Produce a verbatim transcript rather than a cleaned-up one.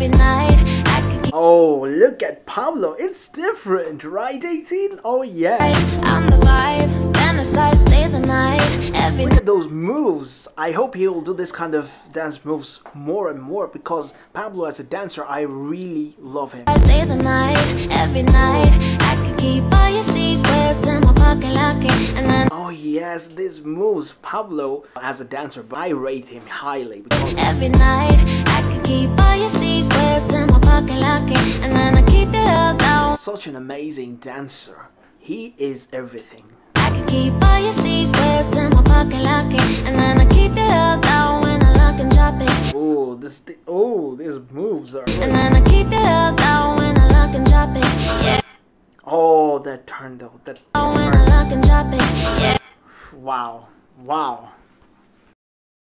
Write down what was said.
every night. I could keep. Oh, look at Pablo. It's different, right, eighteen? Oh, yeah. I'm the vibe, fantasize, stay the night. Every Look at those moves. I hope he'll do this kind of dance moves more and more because Pablo as a dancer, I really love him. I stay the night, every night. I could keep all your secrets in my pocket, lock it, and then. Oh yes, these moves, Pablo as a dancer, but I rate him highly because Every night, I could keep all your secrets in my pocket, lock it, and then I keep it up down. such an amazing dancer. He is everything. I could keep all your secrets in my pocket, lock it, and then I keep it up down when I lock and drop it. Oh, this, oh, these moves are. And then I keep it up down when I lock and drop it. Yeah. Oh, that turn though. That When I lock and drop it. Yeah. wow, wow.